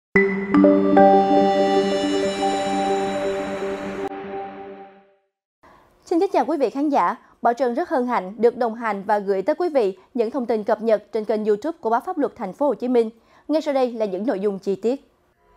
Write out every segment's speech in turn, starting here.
Xin kính chào quý vị khán giả. Bảo Trân rất hân hạnh được đồng hành và gửi tới quý vị những thông tin cập nhật trên kênh YouTube của báo Pháp luật Thành phố Hồ Chí Minh. Ngay sau đây là những nội dung chi tiết.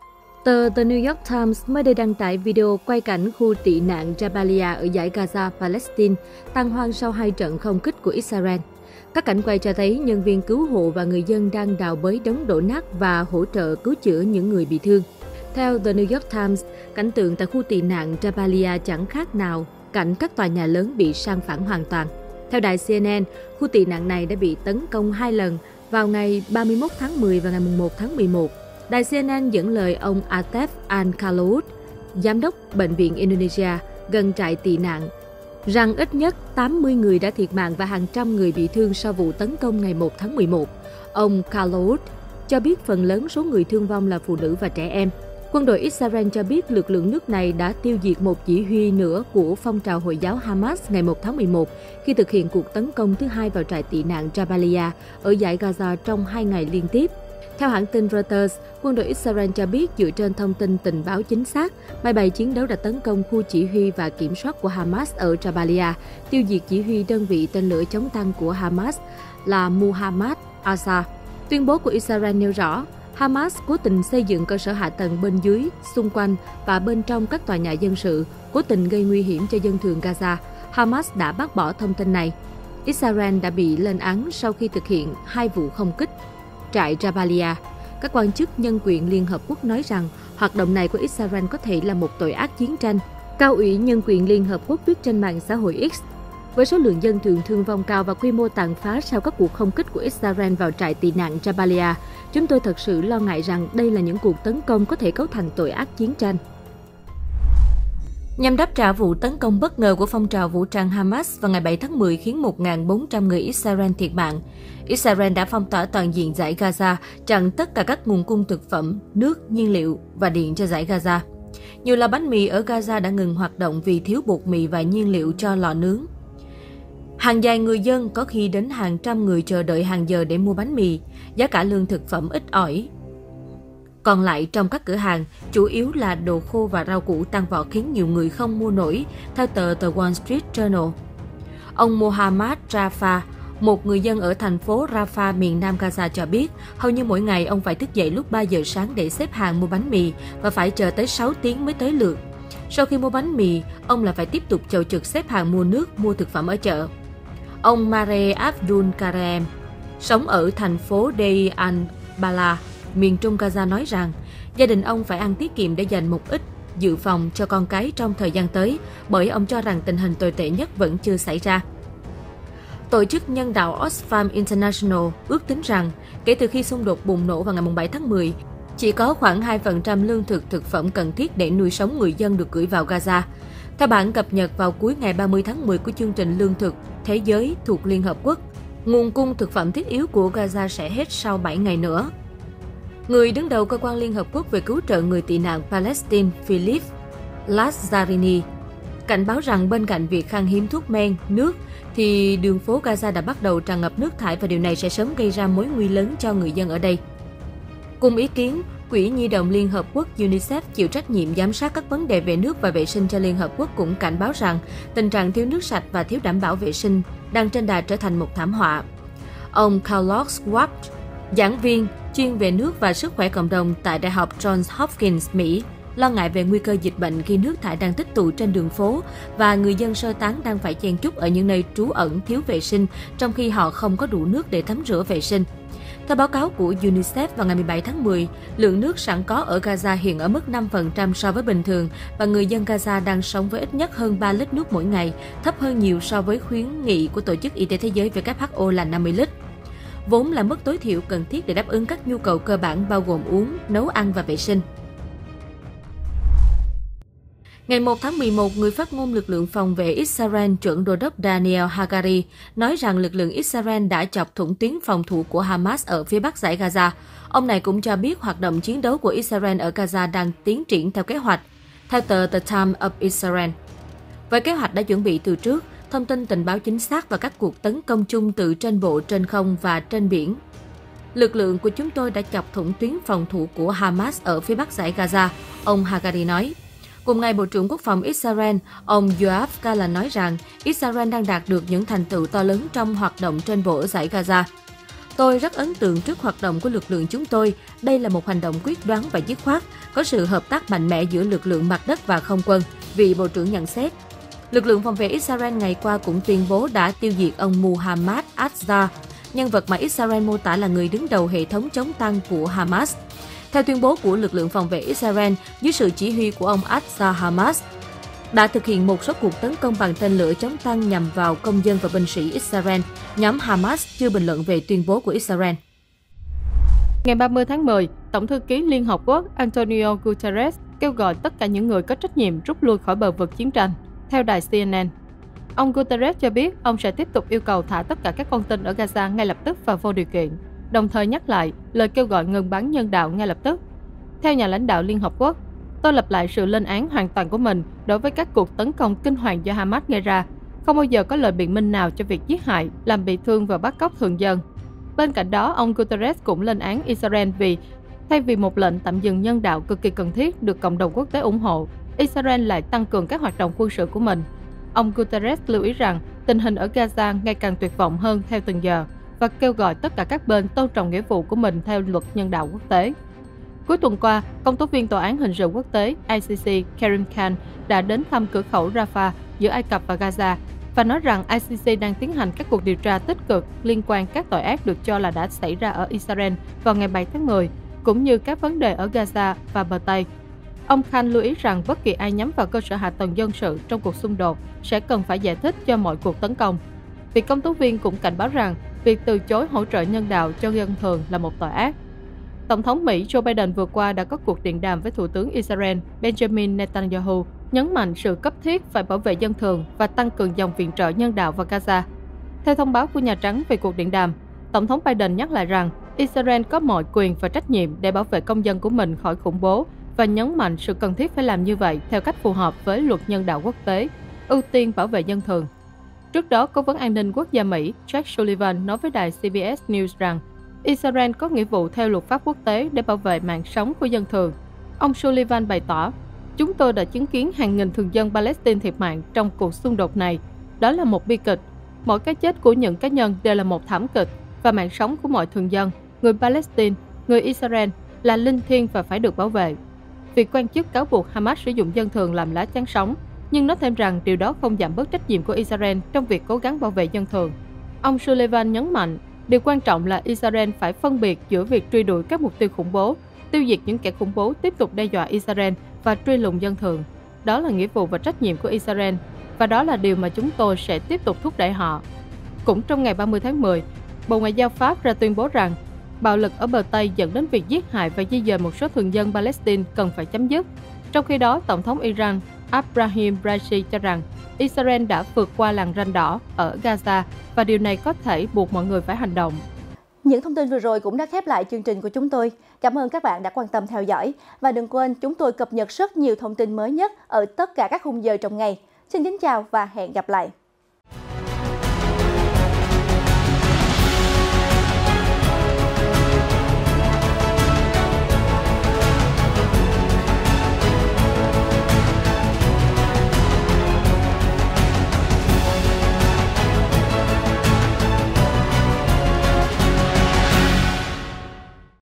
Tờ The New York Times mới đây đăng tải video quay cảnh khu tị nạn Jabalia ở dải Gaza, Palestine, tan hoang sau 2 trận không kích của Israel. Các cảnh quay cho thấy nhân viên cứu hộ và người dân đang đào bới đống đổ nát và hỗ trợ cứu chữa những người bị thương. Theo The New York Times, cảnh tượng tại khu tị nạn Jabalia chẳng khác nào cảnh các tòa nhà lớn bị san phẳng hoàn toàn. Theo đài CNN, khu tị nạn này đã bị tấn công 2 lần vào ngày 31 tháng 10 và ngày 1 tháng 11. Đài CNN dẫn lời ông Atef Al-Khaloud, giám đốc Bệnh viện Indonesia gần trại tị nạn, rằng ít nhất 80 người đã thiệt mạng và hàng trăm người bị thương sau vụ tấn công ngày 1 tháng 11. Ông Khaloud cho biết phần lớn số người thương vong là phụ nữ và trẻ em. Quân đội Israel cho biết lực lượng nước này đã tiêu diệt một chỉ huy nữa của phong trào Hồi giáo Hamas ngày 1 tháng 11 khi thực hiện cuộc tấn công thứ 2 vào trại tị nạn Jabalia ở dải Gaza trong 2 ngày liên tiếp. Theo hãng tin Reuters, quân đội Israel cho biết dựa trên thông tin tình báo chính xác, máy bay chiến đấu đã tấn công khu chỉ huy và kiểm soát của Hamas ở Jabalia, tiêu diệt chỉ huy đơn vị tên lửa chống tăng của Hamas là Muhammad Asa. Tuyên bố của Israel nêu rõ, Hamas cố tình xây dựng cơ sở hạ tầng bên dưới, xung quanh và bên trong các tòa nhà dân sự, cố tình gây nguy hiểm cho dân thường Gaza. Hamas đã bác bỏ thông tin này. Israel đã bị lên án sau khi thực hiện 2 vụ không kích trại Jabalia. Các quan chức nhân quyền Liên Hợp Quốc nói rằng hoạt động này của Israel có thể là một tội ác chiến tranh. Cao ủy Nhân quyền Liên Hợp Quốc viết trên mạng xã hội X, với số lượng dân thường thương vong cao và quy mô tàn phá sau các cuộc không kích của Israel vào trại tị nạn Jabalia, chúng tôi thật sự lo ngại rằng đây là những cuộc tấn công có thể cấu thành tội ác chiến tranh. Nhằm đáp trả vụ tấn công bất ngờ của phong trào vũ trang Hamas vào ngày 7 tháng 10 khiến 1.400 người Israel thiệt mạng, Israel đã phong tỏa toàn diện dải Gaza, chặn tất cả các nguồn cung thực phẩm, nước, nhiên liệu và điện cho dải Gaza. Nhiều lò bánh mì ở Gaza đã ngừng hoạt động vì thiếu bột mì và nhiên liệu cho lò nướng. Hàng dài người dân, có khi đến hàng trăm người chờ đợi hàng giờ để mua bánh mì, giá cả lương thực phẩm ít ỏi. Còn lại trong các cửa hàng, chủ yếu là đồ khô và rau củ tăng vọt khiến nhiều người không mua nổi, theo tờ The Wall Street Journal. Ông Mohammad Rafa, một người dân ở thành phố Rafah, miền nam Gaza cho biết, hầu như mỗi ngày ông phải thức dậy lúc 3 giờ sáng để xếp hàng mua bánh mì và phải chờ tới 6 tiếng mới tới lượt. Sau khi mua bánh mì, ông lại phải tiếp tục chầu chực xếp hàng mua nước, mua thực phẩm ở chợ. Ông Mare Abdul Karem, sống ở thành phố Deir al-Bala, miền trung Gaza nói rằng gia đình ông phải ăn tiết kiệm để dành một ít dự phòng cho con cái trong thời gian tới, bởi ông cho rằng tình hình tồi tệ nhất vẫn chưa xảy ra. Tổ chức nhân đạo Oxfam International ước tính rằng kể từ khi xung đột bùng nổ vào ngày 7 tháng 10, chỉ có khoảng 2% lương thực thực phẩm cần thiết để nuôi sống người dân được gửi vào Gaza. Theo bản cập nhật vào cuối ngày 30 tháng 10 của chương trình Lương thực Thế giới thuộc Liên Hợp Quốc, nguồn cung thực phẩm thiết yếu của Gaza sẽ hết sau 7 ngày nữa. Người đứng đầu Cơ quan Liên Hợp Quốc về cứu trợ người tị nạn Palestine Philip Lazzarini cảnh báo rằng bên cạnh việc khan hiếm thuốc men, nước, thì đường phố Gaza đã bắt đầu tràn ngập nước thải và điều này sẽ sớm gây ra mối nguy lớn cho người dân ở đây. Cùng ý kiến, Quỹ Nhi đồng Liên Hợp Quốc UNICEF chịu trách nhiệm giám sát các vấn đề về nước và vệ sinh cho Liên Hợp Quốc cũng cảnh báo rằng tình trạng thiếu nước sạch và thiếu đảm bảo vệ sinh đang trên đà trở thành một thảm họa. Ông Carlos Schwab, giảng viên chuyên về nước và sức khỏe cộng đồng tại Đại học Johns Hopkins, Mỹ, lo ngại về nguy cơ dịch bệnh khi nước thải đang tích tụ trên đường phố và người dân sơ tán đang phải chen chúc ở những nơi trú ẩn thiếu vệ sinh trong khi họ không có đủ nước để tắm rửa vệ sinh. Theo báo cáo của UNICEF vào ngày 17 tháng 10, lượng nước sẵn có ở Gaza hiện ở mức 5% so với bình thường và người dân Gaza đang sống với ít nhất hơn 3 lít nước mỗi ngày, thấp hơn nhiều so với khuyến nghị của Tổ chức Y tế Thế giới WHO là 50 lít. Vốn là mức tối thiểu cần thiết để đáp ứng các nhu cầu cơ bản bao gồm uống, nấu ăn và vệ sinh. Ngày 1 tháng 11, người phát ngôn lực lượng phòng vệ Israel trưởng đô đốc Daniel Hagari nói rằng lực lượng Israel đã chọc thủng tuyến phòng thủ của Hamas ở phía bắc dải Gaza. Ông này cũng cho biết hoạt động chiến đấu của Israel ở Gaza đang tiến triển theo kế hoạch, theo tờ The Times of Israel. Với kế hoạch đã chuẩn bị từ trước, thông tin tình báo chính xác và các cuộc tấn công chung từ trên bộ, trên không và trên biển. Lực lượng của chúng tôi đã chọc thủng tuyến phòng thủ của Hamas ở phía bắc dải Gaza, ông Hagari nói. Cùng ngày, Bộ trưởng Quốc phòng Israel, ông Yoav Gallant nói rằng Israel đang đạt được những thành tựu to lớn trong hoạt động trên bộ ở dải Gaza. Tôi rất ấn tượng trước hoạt động của lực lượng chúng tôi. Đây là một hành động quyết đoán và dứt khoát, có sự hợp tác mạnh mẽ giữa lực lượng mặt đất và không quân, vị Bộ trưởng nhận xét. Lực lượng phòng vệ Israel ngày qua cũng tuyên bố đã tiêu diệt ông Muhammad Azzar, nhân vật mà Israel mô tả là người đứng đầu hệ thống chống tăng của Hamas. Theo tuyên bố của lực lượng phòng vệ Israel, dưới sự chỉ huy của ông Azzar, Hamas đã thực hiện một số cuộc tấn công bằng tên lửa chống tăng nhằm vào công dân và binh sĩ Israel. Nhóm Hamas chưa bình luận về tuyên bố của Israel. Ngày 30 tháng 10, Tổng thư ký Liên Hợp Quốc Antonio Guterres kêu gọi tất cả những người có trách nhiệm rút lui khỏi bờ vực chiến tranh. Theo đài CNN, ông Guterres cho biết ông sẽ tiếp tục yêu cầu thả tất cả các con tin ở Gaza ngay lập tức và vô điều kiện, đồng thời nhắc lại lời kêu gọi ngừng bắn nhân đạo ngay lập tức. Theo nhà lãnh đạo Liên Hợp Quốc, tôi lặp lại sự lên án hoàn toàn của mình đối với các cuộc tấn công kinh hoàng do Hamas gây ra. Không bao giờ có lời biện minh nào cho việc giết hại, làm bị thương và bắt cóc thường dân. Bên cạnh đó, ông Guterres cũng lên án Israel vì thay vì một lệnh tạm dừng nhân đạo cực kỳ cần thiết được cộng đồng quốc tế ủng hộ, Israel lại tăng cường các hoạt động quân sự của mình. Ông Guterres lưu ý rằng tình hình ở Gaza ngày càng tuyệt vọng hơn theo từng giờ và kêu gọi tất cả các bên tôn trọng nghĩa vụ của mình theo luật nhân đạo quốc tế. Cuối tuần qua, công tố viên Tòa án Hình sự Quốc tế ICC Karim Khan đã đến thăm cửa khẩu Rafah giữa Ai Cập và Gaza và nói rằng ICC đang tiến hành các cuộc điều tra tích cực liên quan các tội ác được cho là đã xảy ra ở Israel vào ngày 7 tháng 10, cũng như các vấn đề ở Gaza và bờ Tây. Ông Khan lưu ý rằng bất kỳ ai nhắm vào cơ sở hạ tầng dân sự trong cuộc xung đột sẽ cần phải giải thích cho mọi cuộc tấn công. Vị công tố viên cũng cảnh báo rằng việc từ chối hỗ trợ nhân đạo cho dân thường là một tội ác. Tổng thống Mỹ Joe Biden vừa qua đã có cuộc điện đàm với Thủ tướng Israel Benjamin Netanyahu, nhấn mạnh sự cấp thiết phải bảo vệ dân thường và tăng cường dòng viện trợ nhân đạo vào Gaza. Theo thông báo của Nhà Trắng về cuộc điện đàm, Tổng thống Biden nhắc lại rằng Israel có mọi quyền và trách nhiệm để bảo vệ công dân của mình khỏi khủng bố và nhấn mạnh sự cần thiết phải làm như vậy theo cách phù hợp với luật nhân đạo quốc tế, ưu tiên bảo vệ dân thường. Trước đó, Cố vấn An ninh Quốc gia Mỹ Jake Sullivan nói với đài CBS News rằng Israel có nghĩa vụ theo luật pháp quốc tế để bảo vệ mạng sống của dân thường. Ông Sullivan bày tỏ, chúng tôi đã chứng kiến hàng nghìn thường dân Palestine thiệt mạng trong cuộc xung đột này. Đó là một bi kịch. Mỗi cái chết của những cá nhân đều là một thảm kịch và mạng sống của mọi thường dân, người Palestine, người Israel là linh thiêng và phải được bảo vệ. Việc quan chức cáo buộc Hamas sử dụng dân thường làm lá chắn sống, nhưng nói thêm rằng điều đó không giảm bớt trách nhiệm của Israel trong việc cố gắng bảo vệ dân thường. Ông Sullivan nhấn mạnh, điều quan trọng là Israel phải phân biệt giữa việc truy đuổi các mục tiêu khủng bố, tiêu diệt những kẻ khủng bố tiếp tục đe dọa Israel và truy lùng dân thường. Đó là nghĩa vụ và trách nhiệm của Israel, và đó là điều mà chúng tôi sẽ tiếp tục thúc đẩy họ. Cũng trong ngày 30 tháng 10, Bộ Ngoại giao Pháp ra tuyên bố rằng bạo lực ở bờ Tây dẫn đến việc giết hại và di dời một số thường dân Palestine cần phải chấm dứt. Trong khi đó, Tổng thống Iran Ebrahim Raisi cho rằng Israel đã vượt qua làn ranh đỏ ở Gaza và điều này có thể buộc mọi người phải hành động. Những thông tin vừa rồi cũng đã khép lại chương trình của chúng tôi. Cảm ơn các bạn đã quan tâm theo dõi. Và đừng quên, chúng tôi cập nhật rất nhiều thông tin mới nhất ở tất cả các khung giờ trong ngày. Xin kính chào và hẹn gặp lại.